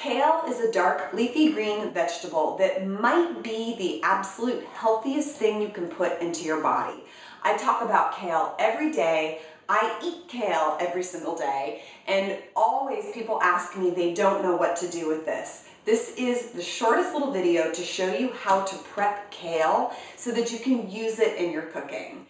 Kale is a dark leafy green vegetable that might be the absolute healthiest thing you can put into your body. I talk about kale every day. I eat kale every single day, and always people ask me they don't know what to do with this. This is the shortest little video to show you how to prep kale so that you can use it in your cooking.